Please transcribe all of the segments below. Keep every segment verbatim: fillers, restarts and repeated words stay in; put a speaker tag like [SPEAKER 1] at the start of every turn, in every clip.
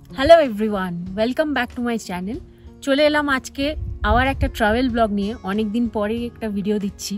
[SPEAKER 1] Hello everyone, welcome back to my channel. চলে এলাম আজকে আবার একটা ট্রাভেল ব্লগ নিয়ে। অনেক দিন পরেই একটা ভিডিও দিচ্ছি।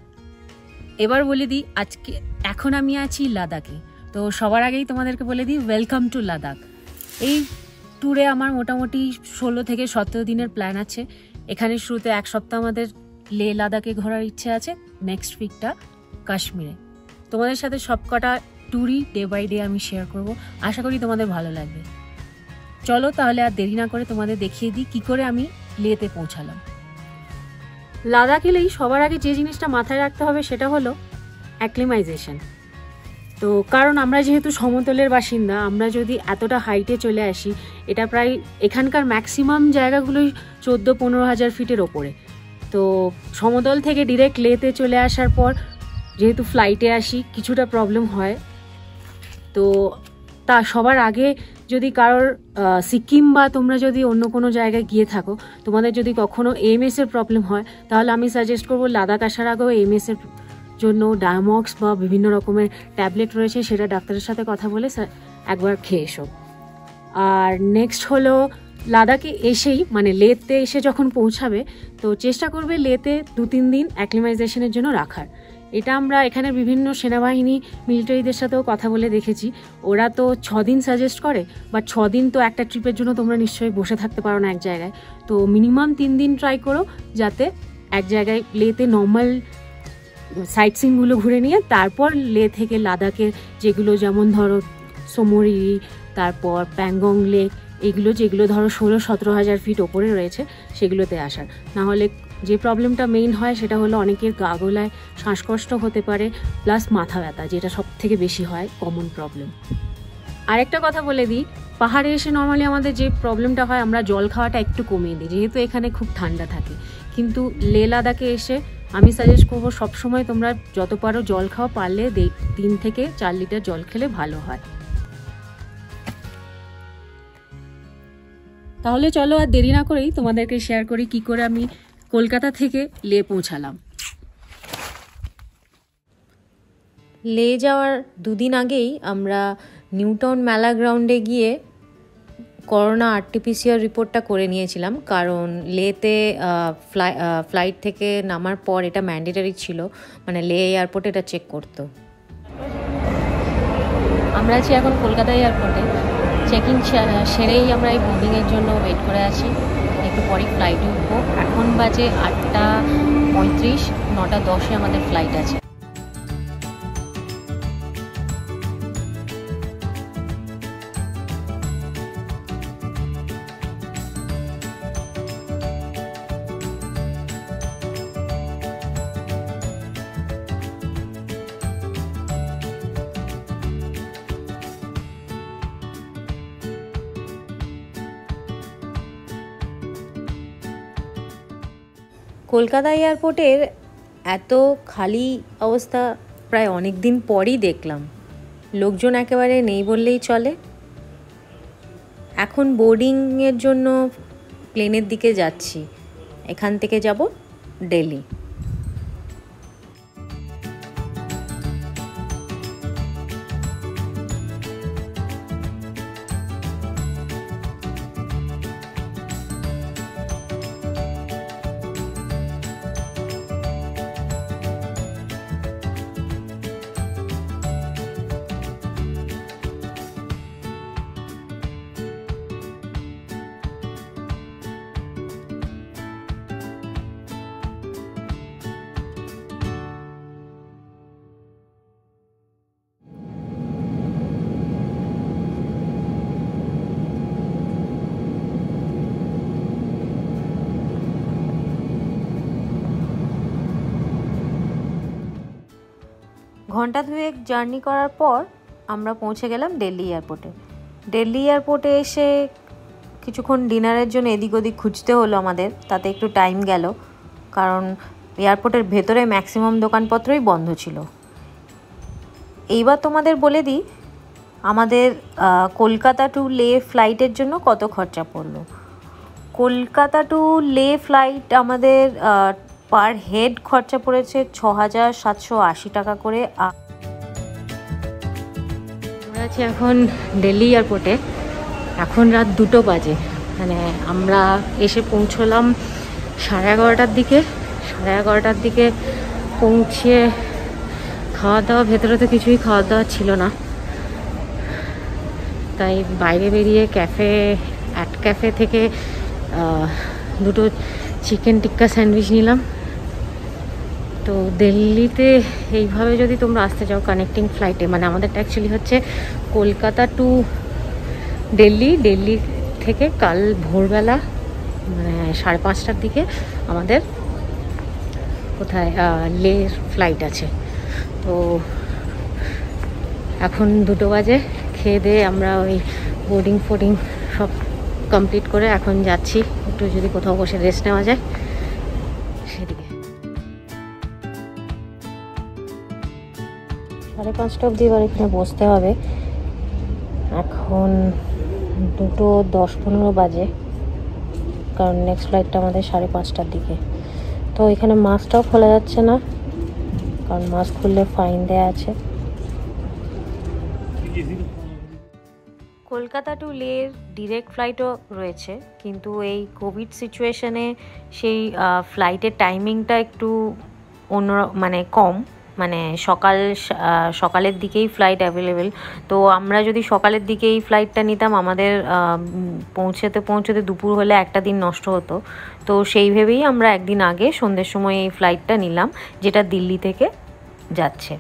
[SPEAKER 1] এবার বলে দিই, আজকে এখন আমি আছি লাদাখে। তো সবার আগেই তোমাদেরকে বলে দিই, ওয়েলকাম টু লাদাখ। এই ট্যুরে আমার মোটামুটি ষোলো থেকে সতেরো দিনের প্ল্যান আছে। এখানে শুরুতে এক সপ্তাহ আমাদের লে লাদাখে ঘোরার ইচ্ছে আছে, নেক্সট উইকটা কাশ্মীরে। তোমাদের সাথে সবকটা ট্যুরই ডে বাই ডে আমি শেয়ার করব। আশা করি তোমাদের ভালো লাগবে। চলো তাহলে আর দেরি না করে তোমাদের দেখিয়ে দিই কী করে আমি লেতে পৌঁছালাম। লাদাখ এলেই সবার আগে যে জিনিসটা মাথায় রাখতে হবে সেটা হলো অ্যাক্লিমাইজেশন। তো কারণ আমরা যেহেতু সমতলের বাসিন্দা, আমরা যদি এতটা হাইটে চলে আসি, এটা প্রায় এখানকার ম্যাক্সিমাম জায়গাগুলোই চোদ্দো পনেরো হাজার ফিটের ওপরে। তো সমতল থেকে ডিরেক্ট লেতে চলে আসার পর যেহেতু ফ্লাইটে আসি, কিছুটা প্রবলেম হয়। তো তা সবার আগে যদি কারোর সিকিম বা তোমরা যদি অন্য কোনো জায়গায় গিয়ে থাকো, তোমাদের যদি কখনো এএমএস এর প্রবলেম হয়, তাহলে আমি সাজেস্ট করবো লাদাখ আসার আগেও এএমএস এর জন্য ডায়ামক্স বা বিভিন্ন রকমের ট্যাবলেট রয়েছে, সেটা ডাক্তারের সাথে কথা বলে একবার খেয়ে এসো। আর নেক্সট হলো লাদাখে এসেই মানে লেতে এসে যখন পৌঁছাবে, তো চেষ্টা করবে লেতে দু তিন দিন অ্যাক্লিমাইজেশনের জন্য রাখার। এটা আমরা এখানে বিভিন্ন সেনাবাহিনী মিলিটারিদের সাথেও কথা বলে দেখেছি। ওরা তো ছ দিন সাজেস্ট করে, বাট ছ দিন তো একটা ট্রিপের জন্য তোমরা নিশ্চয়ই বসে থাকতে পারো না এক জায়গায়। তো মিনিমাম তিন দিন ট্রাই করো, যাতে এক জায়গায় লেতে নর্মাল সাইট সিনগুলো ঘুরে নিয়ে তারপর লে থেকে লাদাখের যেগুলো, যেমন ধরো সোমরি, তারপর প্যাংগং লেক, এগুলো যেগুলো ধরো ষোলো সতেরো হাজার ফিট ওপরে রয়েছে, সেগুলোতে আসার। নাহলে যে প্রবলেমটা মেইন হয় সেটা হলো অনেকের গা গলায় শ্বাসকষ্ট হতে পারে, প্লাস মাথা ব্যথা, যেটা সব থেকে বেশি হয় কমন প্রবলেম। আরেকটা কথা বলে দিই, পাহাড়ে এসে নর্মালি আমাদের যে প্রবলেমটা হয়, আমরা জল খাওয়াটা একটু কমিয়ে দিই, যেহেতু এখানে খুব ঠান্ডা থাকে। কিন্তু লে লাদাখে এসে আমি সাজেস্ট করবো সবসময় তোমরা যত পারো জল খাওয়া, পারলে তিন থেকে চার লিটার জল খেলে ভালো হয়। তাহলে চলো আর দেরি না করেই তোমাদেরকে শেয়ার করি কি করে আমি কলকাতা থেকে লে পৌঁছালাম।
[SPEAKER 2] লে যাওয়ার দুদিন আগেই আমরা নিউটাউন মেলা গ্রাউন্ডে গিয়ে করোনা আরটিপিসিআর রিপোর্টটা করে নিয়েছিলাম, কারণ লেতে ফ্লাই ফ্লাইট থেকে নামার পর এটা ম্যান্ডেটারি ছিল, মানে লে এয়ারপোর্টে এটা চেক করতো।
[SPEAKER 1] আমরা আছি এখন কলকাতা এয়ারপোর্টে। চেকিং সেরেই আমরা এই বোর্ডিংয়ের জন্য ওয়েট করে আছি। একটু পরেই ফ্লাইটে উঠবো। এখন বাজে আটটা পঁয়ত্রিশ, নটা দশে আমাদের ফ্লাইট আছে।
[SPEAKER 2] কলকাতা এয়ারপোর্টের এত খালি অবস্থা প্রায় অনেক দিন পরই দেখলাম। লোকজন একেবারে নেই বললেই চলে। এখন বোর্ডিংয়ের জন্য প্লেনের দিকে যাচ্ছি। এখান থেকে যাব দিল্লি। ঘন্টা দুয়েক জার্নি করার পর আমরা পৌঁছে গেলাম দিল্লি এয়ারপোর্টে। দিল্লি এয়ারপোর্টে এসে কিছুক্ষণ ডিনারের জন্য এদিক ওদিক খুঁজতে হলো আমাদের, তাতে একটু টাইম গেল, কারণ এয়ারপোর্টের ভেতরে ম্যাক্সিমাম দোকানপত্রই বন্ধ ছিল। এইবার তোমাদের বলে দিই আমাদের কলকাতা টু লে ফ্লাইটের জন্য কত খরচা পড়লো। কলকাতা টু লে ফ্লাইট আমাদের পার হেড খরচা পড়েছে ছ হাজার সাতশো আশি টাকা করে।
[SPEAKER 1] আমরা আছি এখন দিল্লি এয়ারপোর্টে। এখন রাত দুটো বাজে, মানে আমরা এসে পৌঁছলাম সাড়ে এগারোটার দিকে। সাড়ে এগারোটার দিকে পৌঁছে খাওয়া দাওয়া, ভেতরে তো কিছুই খাওয়া দাওয়া ছিল না, তাই বাইরে বেরিয়ে ক্যাফে অ্যাট ক্যাফে থেকে দুটো চিকেন টিক্কা স্যান্ডউইচ নিলাম। তো দিল্লিতে এইভাবে যদি তোমরা আসতে চাও কানেক্টিং ফ্লাইটে, মানে আমাদেরটা অ্যাকচুয়ালি হচ্ছে কলকাতা টু দিল্লি, দিল্লি থেকে কাল ভোরবেলা মানে সাড়ে পাঁচটার দিকে আমাদের কোথায় লের ফ্লাইট আছে। তো এখন দুটো বাজে, খেয়ে দিয়ে আমরা ওই বোর্ডিং ফোর্ডিং সব কমপ্লিট করে এখন যাচ্ছি একটু যদি কোথাও বসে রেস্ট নেওয়া যায় সেদিকে। সাড়ে পাঁচটা অবধি এবার এখানে বসতে হবে। এখন দুটো দশ পনেরো বাজে, কারণ নেক্সট ফ্লাইটটা আমাদের সাড়ে পাঁচটার দিকে। তো এখানে মাস্কটাও খোলা যাচ্ছে না, কারণ মাস্ক খুললে ফাইন দেয়া আছে। কলকাতা টু লের ডিরেক্ট ফ্লাইটও রয়েছে, কিন্তু এই কোভিড সিচুয়েশনে সেই ফ্লাইটের টাইমিংটা একটু অন্য, মানে কম, মানে সকাল সকালের দিকেই ফ্লাইট অ্যাভেলেবেল। তো আমরা যদি সকালের দিকেই ফ্লাইটটা নিতাম, আমাদের পৌঁছতে পৌঁছতে দুপুর হলে একটা দিন নষ্ট হতো। তো সেই ভেবেই আমরা একদিন আগে সন্ধ্যের সময় এই ফ্লাইটটা নিলাম, যেটা দিল্লি থেকে যাচ্ছে।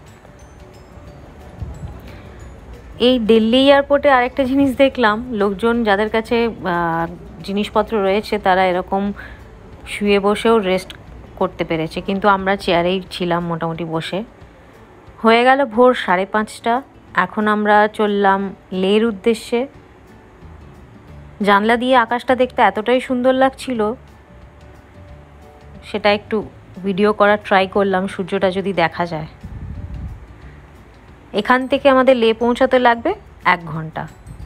[SPEAKER 1] এই দিল্লি এয়ারপোর্টে আরেকটা জিনিস দেখলাম, লোকজন যাদের কাছে জিনিসপত্র রয়েছে তারা এরকম শুয়ে বসেও রেস্ট করতে পেরেছে, কিন্তু আমরা চেয়ারেই ছিলাম মোটামুটি বসে। হয়ে গেল ভোর সাড়ে পাঁচটা, এখন আমরা চললাম লের উদ্দেশ্যে। জানলা দিয়ে আকাশটা দেখতে এতটাই সুন্দর লাগছিল, সেটা একটু ভিডিও করার ট্রাই করলাম, সূর্যটা যদি দেখা যায়। এখান থেকে আমাদের লে পৌঁছাতে লাগবে এক ঘন্টা।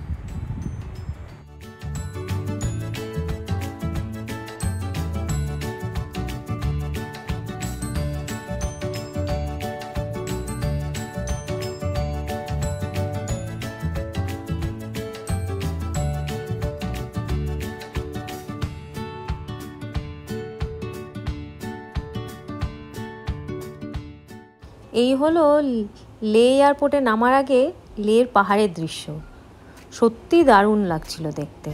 [SPEAKER 1] এই হলো লে এয়ারপোর্টে নামার আগে লের পাহাড়ের দৃশ্য, সত্যি দারুণ লাগছিল দেখতে।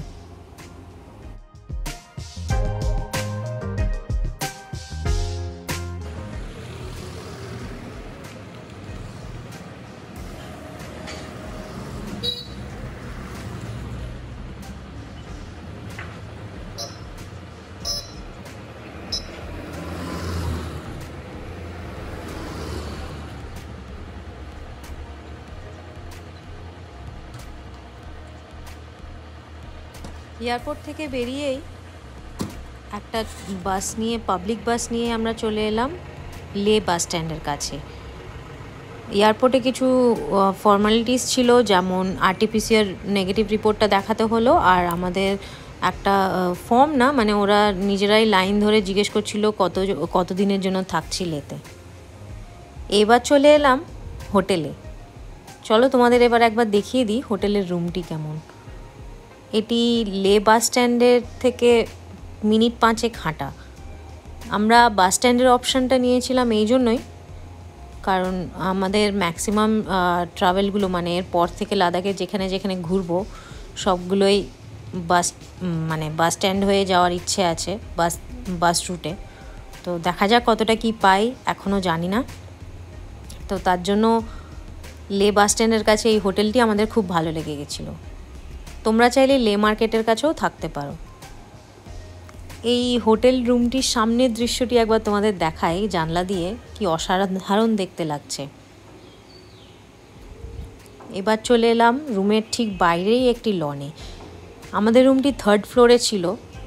[SPEAKER 1] এয়ারপোর্ট থেকে বেরিয়েই একটা বাস নিয়ে, পাবলিক বাস নিয়ে আমরা চলে এলাম লে বাস স্ট্যান্ডের কাছে। এয়ারপোর্টে কিছু ফর্মালিটিস ছিল, যেমন আরটিপিসিআর নেগেটিভ রিপোর্টটা দেখাতে হলো, আর আমাদের একটা ফর্ম না, মানে ওরা নিজেরাই লাইন ধরে জিজ্ঞেস করছিল কত কত দিনের জন্য থাকছি লেতে। এবার চলে এলাম হোটেলে। চলো তোমাদের এবার একবার দেখিয়ে দিই হোটেলের রুমটি কেমন। এটি লে বাস স্ট্যান্ডের থেকে মিনিট পাঁচেক হাঁটা। আমরা বাস স্ট্যান্ডের অপশানটা নিয়েছিলাম এই জন্যই, কারণ আমাদের ম্যাক্সিমাম ট্রাভেলগুলো, মানে এরপর থেকে লাদাখে যেখানে যেখানে ঘুরবো সবগুলোই বাস, মানে বাস স্ট্যান্ড হয়ে যাওয়ার ইচ্ছে আছে, বাস বাস রুটে। তো দেখা যাক কতটা কি পাই, এখনও জানি না। তো তার জন্য লে বাস স্ট্যান্ডের কাছে এই হোটেলটি আমাদের খুব ভালো লেগে গেছিলো। তোমরা চাইলে লে মার্কেটের কাছেও থাকতে পারো। এই হোটেল রুমটির সামনের দৃশ্যটি একবার তোমাদের দেখাই জানলা দিয়ে, কি অসাধারণ দেখতে লাগছে। এবার চলে এলাম রুমের ঠিক বাইরেই একটি লনে। আমাদের রুমটি থার্ড ফ্লোরে ছিল,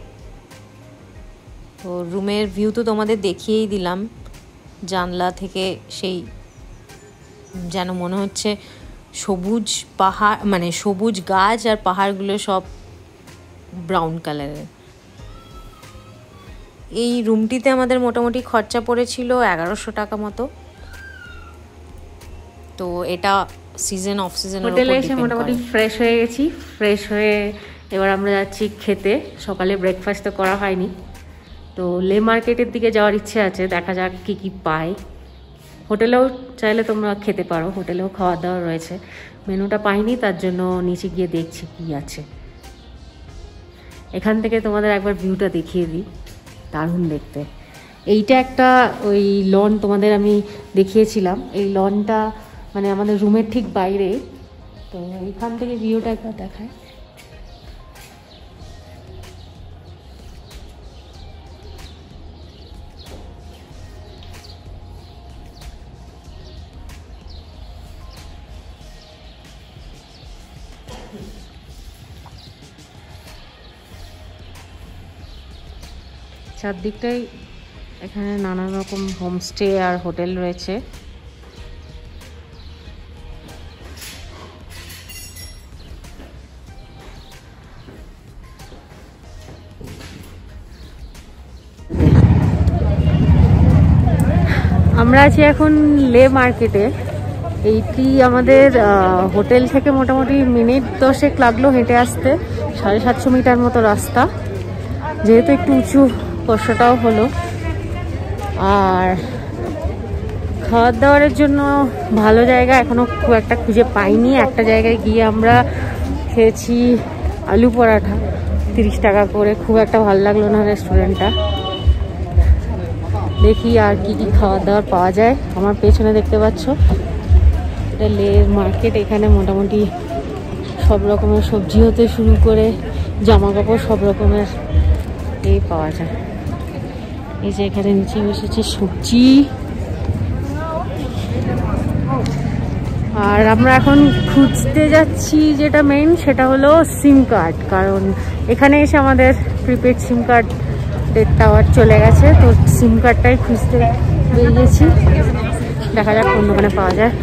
[SPEAKER 1] তো রুমের ভিউ তো তোমাদের দেখিয়েই দিলাম। জানলা থেকে সেই যেন মনে হচ্ছে সবুজ পাহাড়, মানে সবুজ গাছ আর পাহাড়গুলো সব ব্রাউন কালারের। এই রুমটিতে আমাদের মোটামুটি খরচা পড়েছিল এগারোশো টাকা মতো। তো এটা সিজন অফ সিজন। হোটেলে এসে মোটামুটি ফ্রেশ হয়ে গেছি। ফ্রেশ হয়ে এবার আমরা যাচ্ছি খেতে। সকালে ব্রেকফাস্ট তো করা হয়নি, তো লে মার্কেটের দিকে যাওয়ার ইচ্ছে আছে, দেখা যাক কী কী পায়। হোটেলেও চাইলে তোমরা খেতে পারো, হোটেলেও খাওয়া দাওয়া রয়েছে। মেনুটা পাইনি, তার জন্য নিচে গিয়ে দেখছি কি আছে। এখান থেকে তোমাদের একবার ভিউটা দেখিয়ে দিই, দারুণ দেখতে। এইটা একটা ওই লন তোমাদের আমি দেখিয়েছিলাম, এই লনটা মানে আমাদের রুমের ঠিক বাইরে। তো এইখান থেকে ভিউটা একবার দেখায়। চারদিকটাই এখানে নানান রকম হোমস্টে আর হোটেল রয়েছে। আমরা আছি এখন লে মার্কেটে। এইটি আমাদের হোটেল থেকে মোটামুটি মিনিট দশেক লাগলো হেঁটে আসতে, সাড়ে সাতশো মিটার মতো রাস্তা। যেহেতু একটু উঁচু, কষ্টটাও হলো। আর খাওয়া দাওয়ার জন্য ভালো জায়গা এখনো খুব একটা খুঁজে পাইনি। একটা জায়গায় গিয়ে আমরা খেয়েছি আলু পরাঠা, তিরিশ টাকা করে, খুব একটা ভালো লাগলো না রেস্টুরেন্টটা। দেখি আর কি কি খাওয়া দাওয়ার পাওয়া যায়। আমার পেছনে দেখতে পাচ্ছ এটা লে মার্কেট। এখানে মোটামুটি সব রকমের সবজি হতে শুরু করে জামা কাপড় সব রকমের এই পাওয়া যায়। এই যে এখানে নিচে বসেছে সবজি। আর আমরা এখন খুঁজতে যাচ্ছি যেটা মেইন, সেটা হলো সিম কার্ড। কারণ এখানে এসে আমাদের প্রিপেড সিম কার্ড ডেট টাওয়ার চলে গেছে, তো সিম কার্ডটাই খুঁজতে বেরিয়েছি। দেখা যাক কোন দোকানে পাওয়া যায়।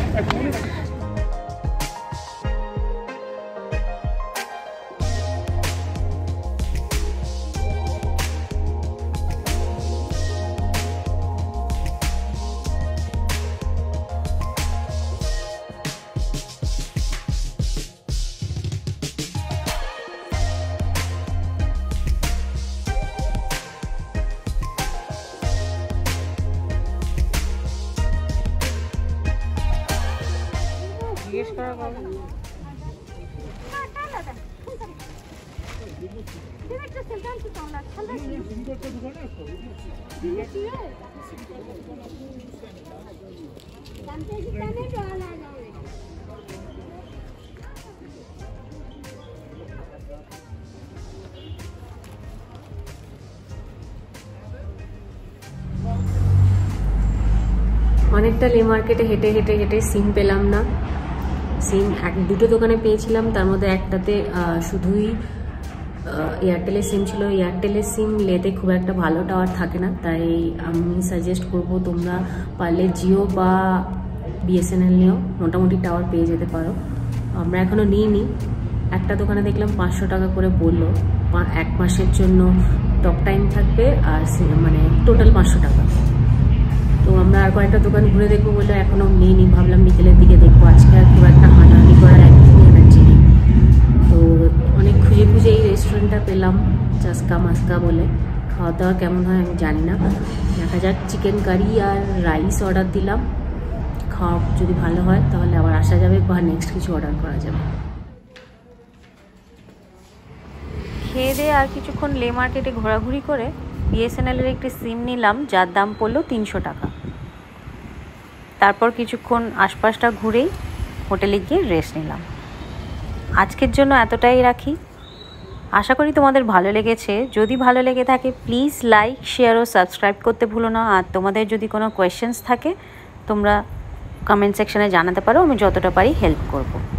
[SPEAKER 1] জিজ্ঞেস করা বাবা অনেকটা লে মার্কেটে হেঁটে হেঁটে হেঁটে সিম পেলাম না। সিম এক দুটো দোকানে পেয়েছিলাম, তার মধ্যে একটাতে শুধুই এয়ারটেলের সিম ছিল। এয়ারটেলের সিম লেতে খুব একটা ভালো টাওয়ার থাকে না, তাই আমি সাজেস্ট করব তোমরা পারলে জিও বা বিএসএনএল নিও, মোটামুটি টাওয়ার পেয়ে যেতে পারো। আমরা এখনও নিইনি। একটা দোকানে দেখলাম পাঁচশো টাকা করে বললো, এক মাসের জন্য টক টাইম থাকবে, আর মানে টোটাল পাঁচশো টাকা। তো আমরা আর কয়েকটা দোকান ঘুরে দেখবো বলে এখনও নিইনি, ভাবলাম বিকেলের দিকে দেখবো। আজকে আর খুব একটা হানাহানি করার একদমই এনার্জি নেই। তো অনেক খুঁজে খুঁজে এই রেস্টুরেন্টটা পেলাম, চাস্কা মাস্কা বলে। খাওয়া দাওয়া কেমন হয় আমি জানি না, দেখা যাক। চিকেন কারি আর রাইস অর্ডার দিলাম, খাওয়া যদি ভালো হয় তাহলে আবার আসা যাবে বা নেক্সট কিছু অর্ডার করা যাবে।
[SPEAKER 2] খেয়ে দিয়ে আর কিছুক্ষণ লে মার্কেটে ঘোরাঘুরি করে বিএসএনএলের একটি সিম নিলাম, যার দাম পড়লো তিনশো টাকা। তারপর কিছুক্ষণ আশপাশটা ঘুরেই হোটেলে গিয়ে রেস্ট নিলাম। আজকের জন্য এতটাই রাখি। আশা করি তোমাদের ভালো লেগেছে। যদি ভালো লেগে থাকে প্লিজ লাইক, শেয়ার ও সাবস্ক্রাইব করতে ভুলো না। আর তোমাদের যদি কোনো কোয়েশ্চেন্স থাকে তোমরা কমেন্ট সেকশনে জানাতে পারো, আমি যতটা পারি হেল্প করব।